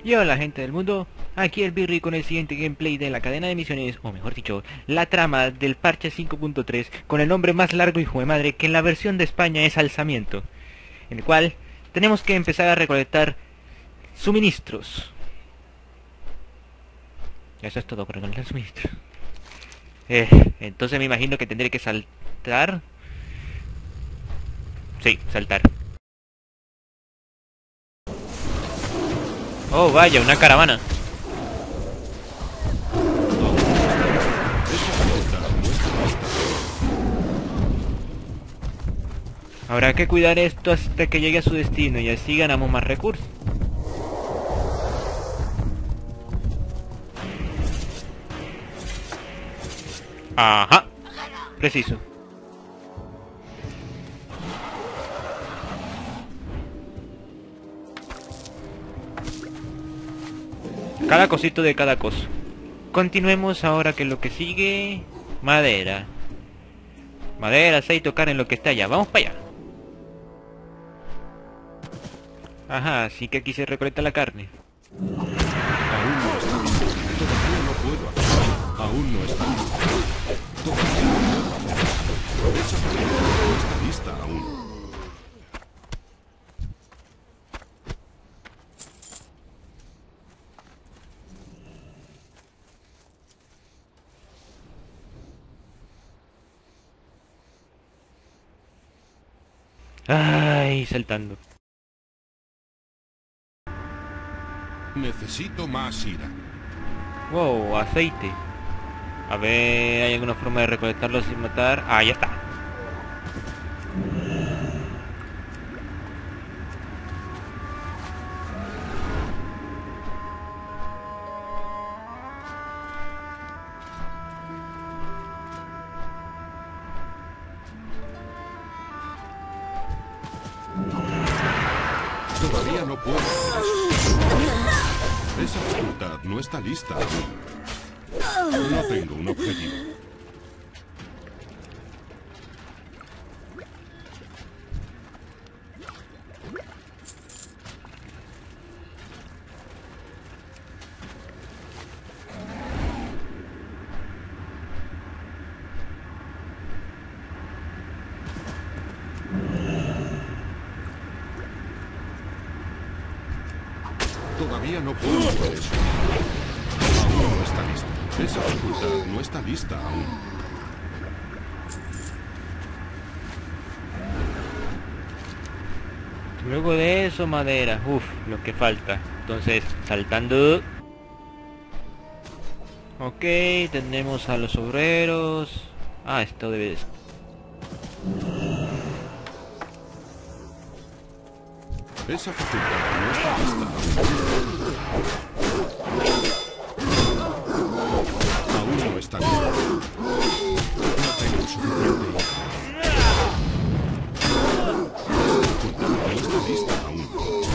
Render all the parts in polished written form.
Y hola gente del mundo, aquí el Birri con el siguiente gameplay de la cadena de misiones, o mejor dicho, la trama del parche 5.3 con el nombre más largo hijo de madre que en la versión de España es alzamiento, en el cual tenemos que empezar a recolectar suministros. Eso es todo, recolectar suministros. Entonces me imagino que tendré que saltar. Sí, saltar. Oh, vaya, una caravana. Habrá que cuidar esto hasta que llegue a su destino y así ganamos más recursos. Ajá, preciso. Cada cosito de cada cosa. Continuemos ahora que lo que sigue... Madera. Madera, aceite o carne, lo que está allá. Vamos para allá. Ajá, así que aquí se recolecta la carne. Aún no está listo. Todavía no puedo hacerlo. Aún no está listo. Todavía no puedo hacerlo. Esa fábrica no está lista aún. Ay, saltando. Necesito más ira. Wow, aceite. A ver, ¿hay alguna forma de recolectarlo sin matar? Ah, ya está. Todavía no puedo hacer eso. Esa facultad no está lista aún. No tengo un objetivo. Todavía no puedo hacer eso. Aún no está lista. Esa facultad no está lista aún. Luego de eso, madera. Uf, lo que falta. Entonces, saltando. Ok, tenemos a los obreros. Ah, esto debe de... Esa facultad no está lista aún. Aún no está lista. No tengo suficiente ira. Esa facultad no está lista aún.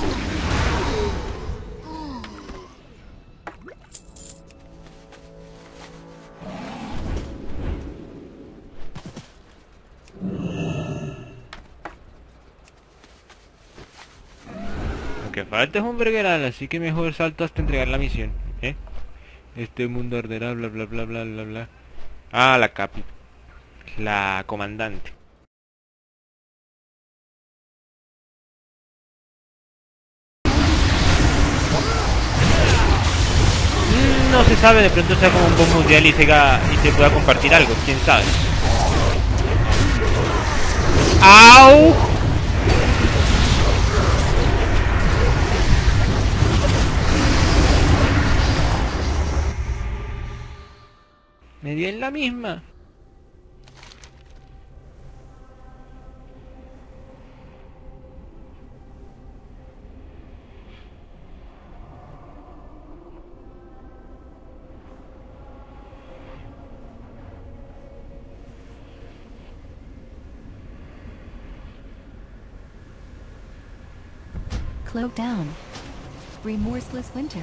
Lo que falta es un vergueral, así que mejor salto hasta entregar la misión. Este mundo arderá, bla bla bla bla bla bla. Ah, la capi. La comandante. No se sabe, de pronto sea como un boom mundial y se pueda compartir algo, quién sabe. ¡Au! Me di en la misma. Cloak down. Remorseless winter.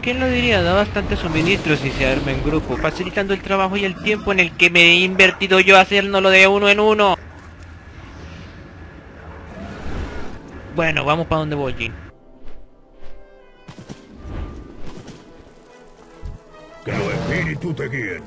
¿Quién lo diría? Da bastante suministros si se arma en grupo, facilitando el trabajo y el tiempo en el que me he invertido yo haciéndolo de uno en uno. Bueno, vamos para donde voy, Jin. Que los espíritus te guíen.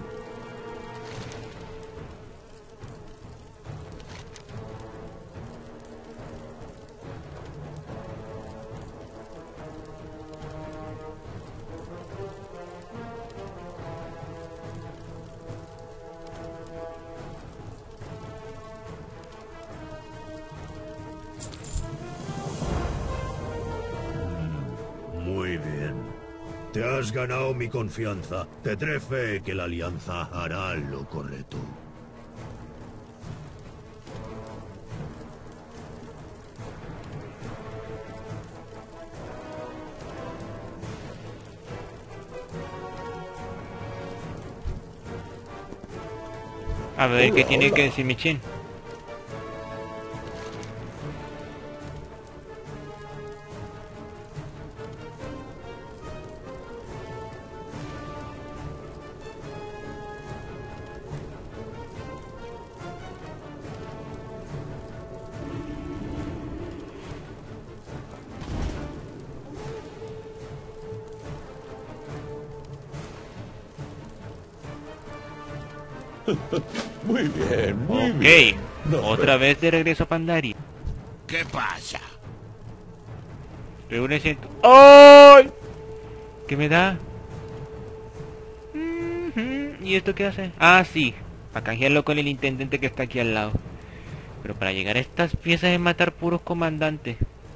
Muy bien. Te has ganado mi confianza. Tendré fe que la Alianza hará lo correcto. A ver, ¿qué tiene que decir Michin? Muy bien, muy Ok, bien. No, otra vez de regreso a Pandaria. ¿Qué pasa? Reúne ciento... ¡Ay! ¿Qué me da? ¿Y esto qué hace? Ah, sí, para canjearlo con el intendente que está aquí al lado. Pero para llegar a estas piezas es matar puros comandantes.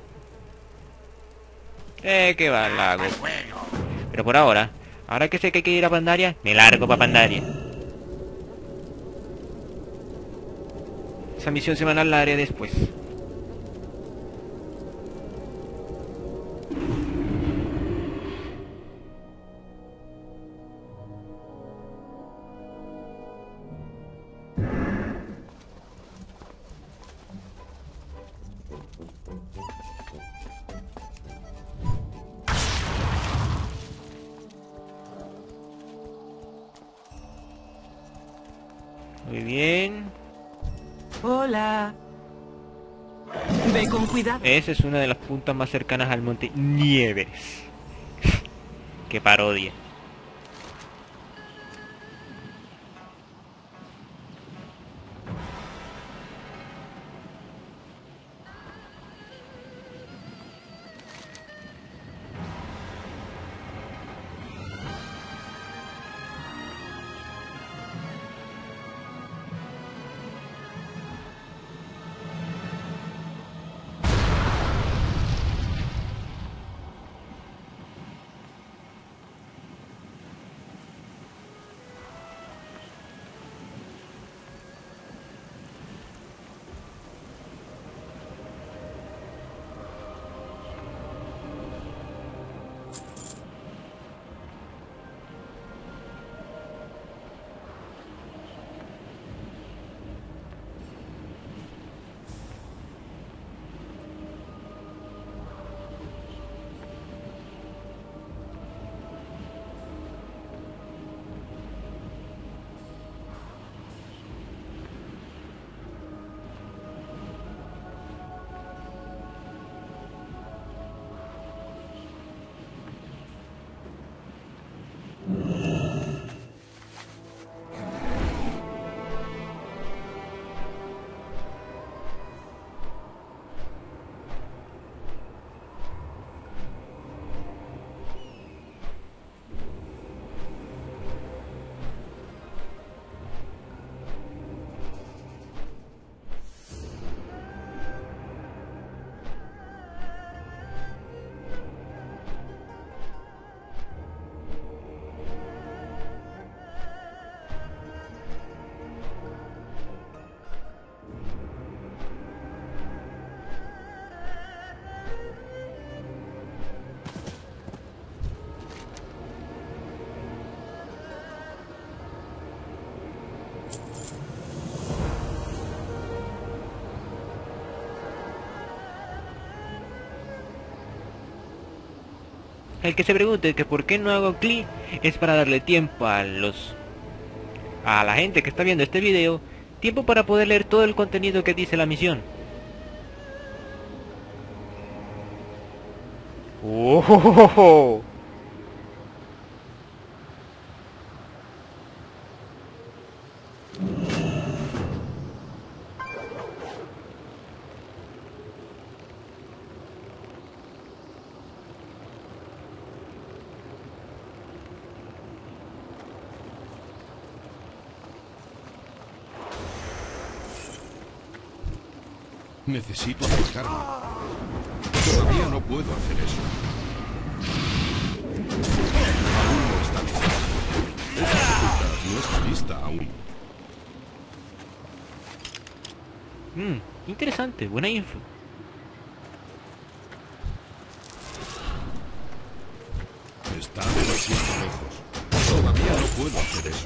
Que va, la hago. Pero por ahora que sé que hay que ir a Pandaria, me largo para Pandaria. Esa misión semanal la haré después. Muy bien. Hola. Ve con cuidado. Esa es una de las puntas más cercanas al monte Nieves. Qué parodia. El que se pregunte que por qué no hago clic es para darle tiempo a la gente que está viendo este video, tiempo para poder leer todo el contenido que dice la misión. ¡Oh! Necesito acercarme. Todavía no puedo hacer eso. Aún no está lista. Esa facultad no está lista aún. Interesante, buena info. Está demasiado lejos. Todavía no puedo hacer eso.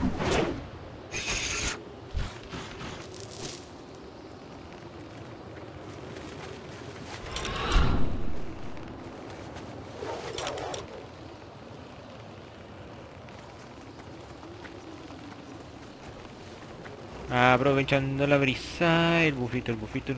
Aprovechando la brisa, el bufito.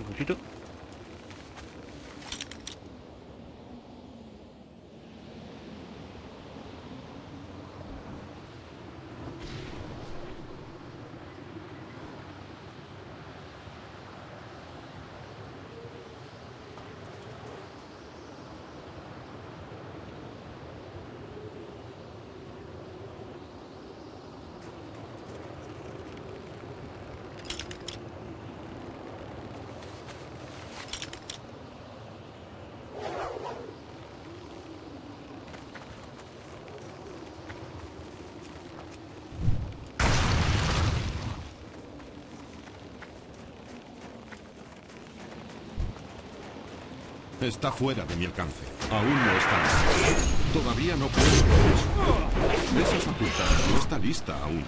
Está fuera de mi alcance. Aún no está lista. Todavía no puedo hacer eso. Esa facultad no está lista aún.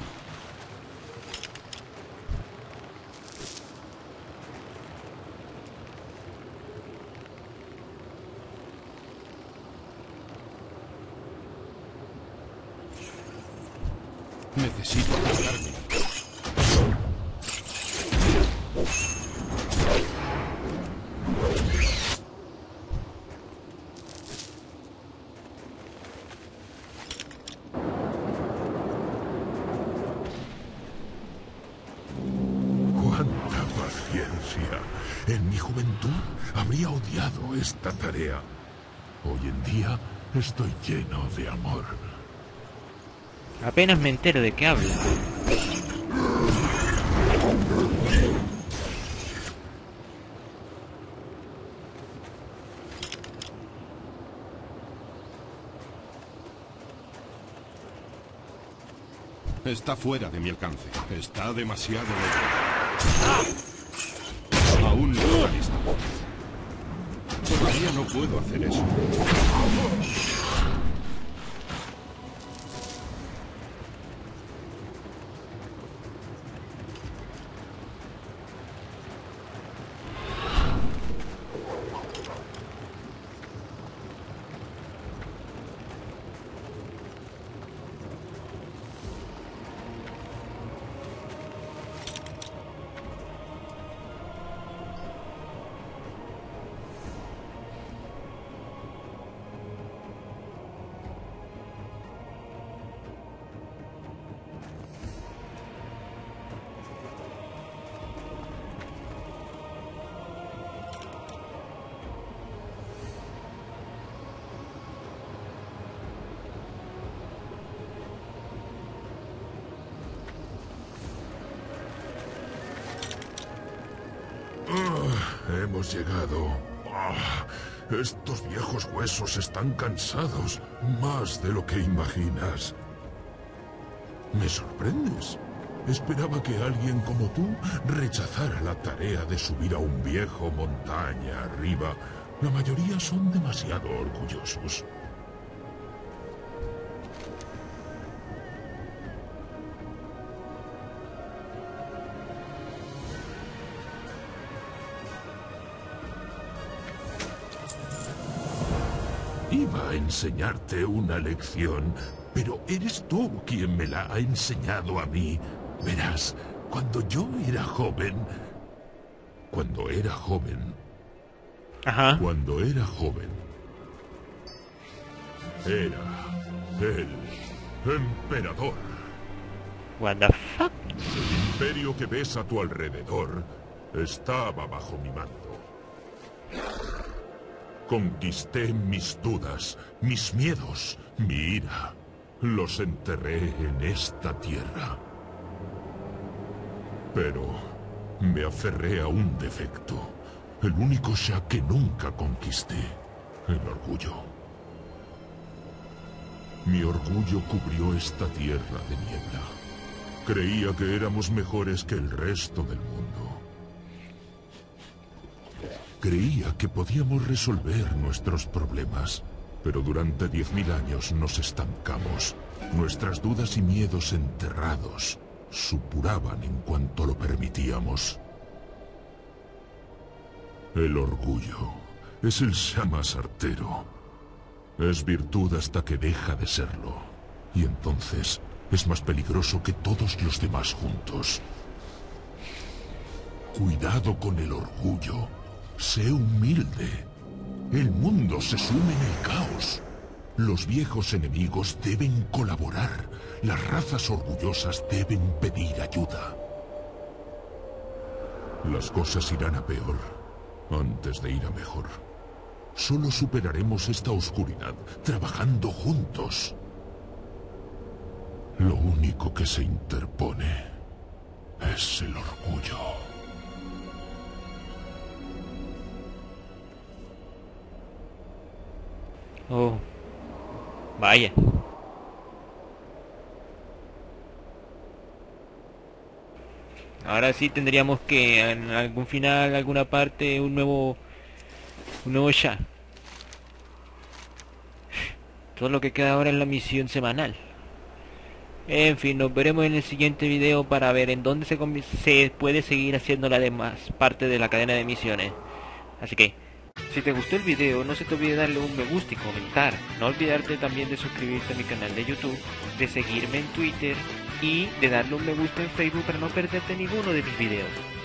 Necesito acercarme. ¡Cuánta paciencia! En mi juventud habría odiado esta tarea. Hoy en día estoy lleno de amor. Apenas me entero de qué habla. Está fuera de mi alcance. Está demasiado lejos. Aún no está lista. Todavía no puedo hacer eso. Hemos llegado. Estos viejos huesos están cansados, más de lo que imaginas. Me sorprendes. Esperaba que alguien como tú rechazara la tarea de subir a un viejo montaña arriba. La mayoría son demasiado orgullosos. Iba a enseñarte una lección, pero eres tú quien me la ha enseñado a mí. Verás, cuando yo era joven... Cuando era joven... Ajá. Cuando era joven... Era el emperador. What the fuck? El imperio que ves a tu alrededor estaba bajo mi mando. Conquisté mis dudas, mis miedos, mi ira. Los enterré en esta tierra. Pero me aferré a un defecto. El único Shah que nunca conquisté. El orgullo. Mi orgullo cubrió esta tierra de niebla. Creía que éramos mejores que el resto del mundo. Creía que podíamos resolver nuestros problemas, pero durante 10.000 años nos estancamos. Nuestras dudas y miedos enterrados supuraban en cuanto lo permitíamos. El orgullo es el Shah más artero. Es virtud hasta que deja de serlo. Y entonces es más peligroso que todos los demás juntos. Cuidado con el orgullo. Sé humilde. El mundo se sume en el caos. Los viejos enemigos deben colaborar. Las razas orgullosas deben pedir ayuda. Las cosas irán a peor antes de ir a mejor. Solo superaremos esta oscuridad trabajando juntos. Lo único que se interpone es el orgullo. Oh, vaya. Ahora sí tendríamos que en algún final, alguna parte, un nuevo Shah. Todo lo que queda ahora es la misión semanal. En fin, nos veremos en el siguiente video para ver en dónde se puede seguir haciendo la demás parte de la cadena de misiones. Así que, si te gustó el video, no se te olvide darle un me gusta y comentar. No olvidarte también de suscribirte a mi canal de YouTube, de seguirme en Twitter y de darle un me gusta en Facebook para no perderte ninguno de mis videos.